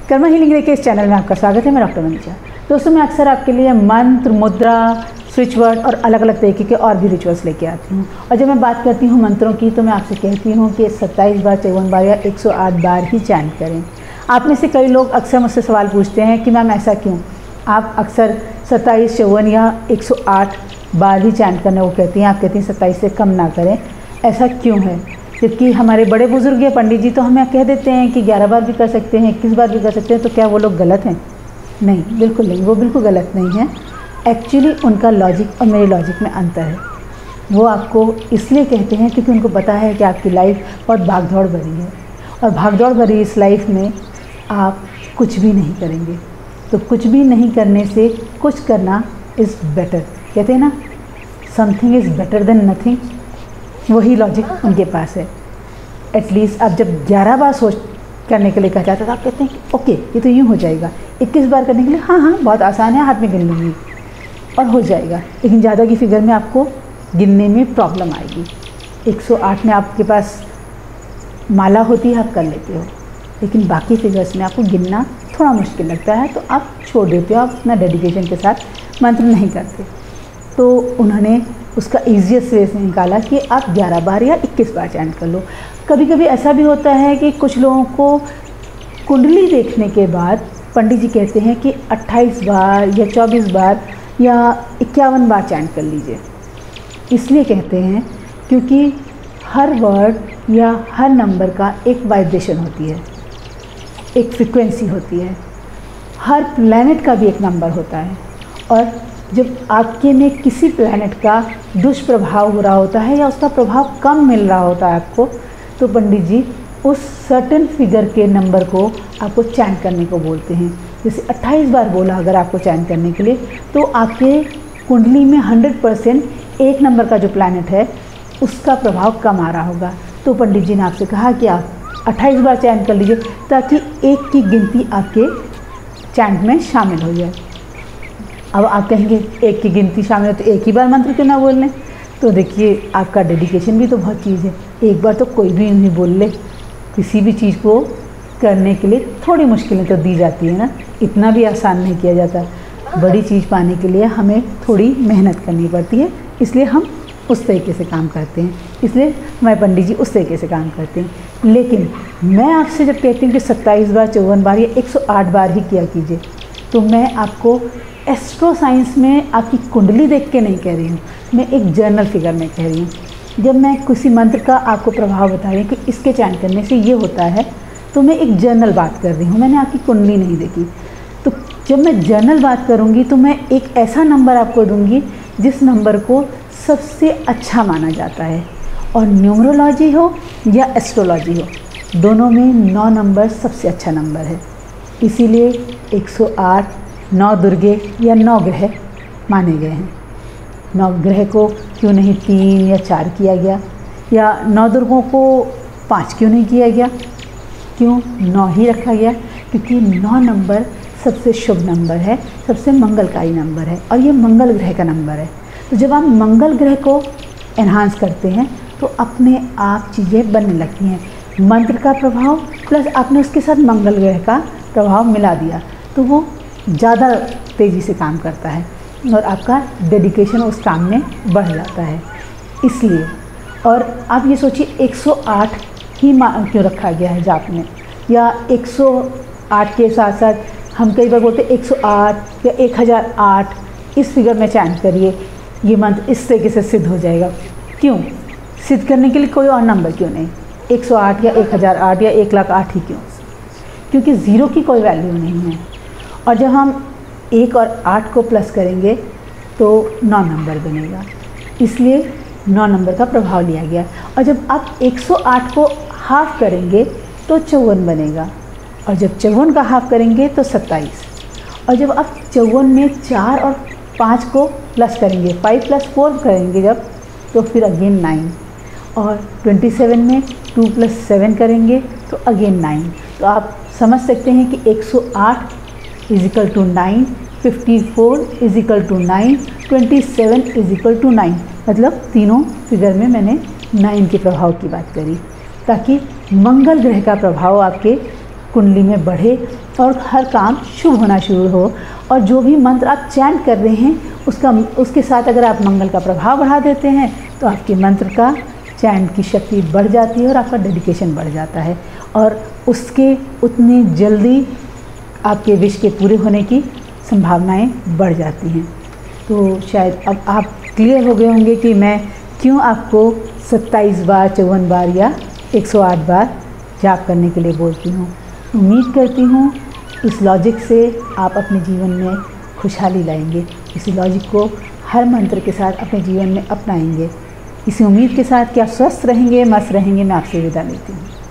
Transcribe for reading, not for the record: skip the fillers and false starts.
Karma healing के इस channel में आपका स्वागत है। मैं डॉक्टर मनीषा। दोस्तों, मैं अक्सर आपके लिए मंत्र, मुद्रा, स्विच वर्ड और अलग अलग तरीके के और भी रिचुअल्स लेके आती हूँ। और जब मैं बात करती हूँ मंत्रों की, तो मैं आपसे कहती हूँ कि 27 बार, 54 बार या 108 बार ही चैंट करें। आप में से कई लोग अक्सर मुझसे सवाल पूछते हैं कि मैम ऐसा क्यों? आप अक्सर 27, 54 या 108 बार ही चैंट करने को कहती हैं। आप कहती हैं 27 से कम ना करें। ऐसा क्यों है? क्योंकि हमारे बड़े बुजुर्ग या पंडित जी तो हमें कह देते हैं कि 11 बार भी कर सकते हैं, 21 बार भी कर सकते हैं। तो क्या वो लोग गलत हैं? नहीं, बिल्कुल नहीं, वो बिल्कुल गलत नहीं है। एक्चुअली उनका लॉजिक और मेरे लॉजिक में अंतर है। वो आपको इसलिए कहते हैं क्योंकि उनको पता है कि आपकी लाइफ बहुत भागदौड़ भरी है, और भागदौड़ भरी इस लाइफ में आप कुछ भी नहीं करेंगे। तो कुछ भी नहीं करने से कुछ करना इज़ बेटर। कहते हैं ना, something is better than nothing. वही लॉजिक उनके पास है। एटलीस्ट आप जब 11 बार सोच करने के लिए कहा जाता है तो आप कहते हैं कि ओके, ये तो यूँ हो जाएगा। 21 बार करने के लिए हाँ बहुत आसान है, हाथ में गिन लूँगी और हो जाएगा। लेकिन ज़्यादा की फिगर में आपको गिनने में प्रॉब्लम आएगी। 108 में आपके पास माला होती है, आप कर लेते हो, लेकिन बाकी फिगर्स में आपको गिनना थोड़ा मुश्किल लगता है, तो आप छोड़ देते हो। आप अपना डेडिकेशन के साथ मंत्र नहीं करते। तो उन्होंने उसका ईजीएस्ट वे से निकाला कि आप 11 बार या 21 बार चैंट कर लो। कभी कभी ऐसा भी होता है कि कुछ लोगों को कुंडली देखने के बाद पंडित जी कहते हैं कि 28 बार या 24 बार या 51 बार चैंट कर लीजिए। इसलिए कहते हैं क्योंकि हर वर्ड या हर नंबर का एक वाइब्रेशन होती है, एक फ्रिक्वेंसी होती है। हर प्लैनेट का भी एक नंबर होता है, और जब आपके में किसी प्लैनेट का दुष्प्रभाव हो रहा होता है या उसका प्रभाव कम मिल रहा होता है आपको, तो पंडित जी उस सर्टेन फिगर के नंबर को आपको चैंट करने को बोलते हैं। जैसे 28 बार बोला अगर आपको चैंट करने के लिए, तो आपके कुंडली में 100% एक नंबर का जो प्लैनेट है उसका प्रभाव कम आ रहा होगा। तो पंडित जी ने आपसे कहा कि आप 28 बार चैंट कर लीजिए, ताकि एक की गिनती आपके चैंट में शामिल हो जाए। अब आप कहेंगे एक की गिनती शामिल है तो एक ही बार मंत्र क्यों ना बोल लें? तो देखिए, आपका डेडिकेशन भी तो बहुत चीज़ है। एक बार तो कोई भी नहीं बोल ले। किसी भी चीज़ को करने के लिए थोड़ी मुश्किलें तो दी जाती है ना, इतना भी आसान नहीं किया जाता। बड़ी चीज़ पाने के लिए हमें थोड़ी मेहनत करनी पड़ती है, इसलिए हम उस तरीके से काम करते हैं। इसलिए हमारे पंडित जी उस तरीके से काम करते हैं। लेकिन मैं आपसे जब कहती हूँ कि 27 बार, 54 बार या 108 बार ही किया कीजिए, तो मैं आपको एस्ट्रो साइंस में आपकी कुंडली देख के नहीं कह रही हूँ, मैं एक जर्नल फिगर में कह रही हूँ। जब मैं किसी मंत्र का आपको प्रभाव बता रही हूँ कि इसके चैंट करने से ये होता है, तो मैं एक जर्नल बात कर रही हूँ, मैंने आपकी कुंडली नहीं देखी। तो जब मैं जर्नल बात करूँगी तो मैं एक ऐसा नंबर आपको दूँगी जिस नंबर को सबसे अच्छा माना जाता है। और न्यूमरोलॉजी हो या एस्ट्रोलॉजी हो, दोनों में 9 नंबर सबसे अच्छा नंबर है। इसीलिए 108 9 दुर्गे या 9 ग्रह माने गए हैं। 9 ग्रह को क्यों नहीं 3 या 4 किया गया, या 9 दुर्गों को 5 क्यों नहीं किया गया? क्यों 9 ही रखा गया? क्योंकि 9 नंबर सबसे शुभ नंबर है, सबसे मंगलकारी नंबर है, और ये मंगल ग्रह का नंबर है। तो जब आप मंगल ग्रह को एनहांस करते हैं तो अपने आप चीज़ें बनने लगती हैं। मंत्र का प्रभाव प्लस आपने उसके साथ मंगल ग्रह का प्रभाव मिला दिया, तो वो ज़्यादा तेज़ी से काम करता है और आपका डेडिकेशन उस काम में बढ़ जाता है। इसलिए, और आप ये सोचिए 108 ही क्यों रखा गया है जाप में, या 108 के साथ साथ हम कई बार बोलते हैं 108 या 1008, इस फिगर में चैंट करिए, ये मंत्र इस तरीके से सिद्ध हो जाएगा। क्यों सिद्ध करने के लिए कोई और नंबर क्यों नहीं? 108 या 1008 या 1,08,000 ही क्यों? क्योंकि ज़ीरो की कोई वैल्यू नहीं है, और जब हम 1 और 8 को प्लस करेंगे तो 9 नंबर बनेगा। इसलिए 9 नंबर का प्रभाव लिया गया। और जब आप 108 को हाफ करेंगे तो 54 बनेगा, और जब 54 का हाफ करेंगे तो 27, और जब आप 54 में 4 और 5 को प्लस करेंगे, 5 + 4 करेंगे जब, तो फिर अगेन 9, और 27 में 2 + 7 करेंगे तो अगेन 9। तो आप समझ सकते हैं कि 108 = 9, 54 = 9, 27 = 9। मतलब तीनों फिगर में मैंने 9 के प्रभाव की बात करी, ताकि मंगल ग्रह का प्रभाव आपके कुंडली में बढ़े और हर काम शुभ होना शुरू हो। और जो भी मंत्र आप चैंट कर रहे हैं उसके साथ अगर आप मंगल का प्रभाव बढ़ा देते हैं तो आपके मंत्र का चैंट की शक्ति बढ़ जाती है और आपका डेडिकेशन बढ़ जाता है और उसके उतनी जल्दी आपके विश के पूरे होने की संभावनाएं बढ़ जाती हैं। तो शायद अब आप क्लियर हो गए होंगे कि मैं क्यों आपको 27 बार, 54 बार या 108 बार जाप करने के लिए बोलती हूँ। उम्मीद करती हूँ इस लॉजिक से आप अपने जीवन में खुशहाली लाएंगे, इस लॉजिक को हर मंत्र के साथ अपने जीवन में अपनाएंगे। इसी उम्मीद के साथ कि आप स्वस्थ रहेंगे, मस्त रहेंगे। मैं आपसे विदा लेती हूँ।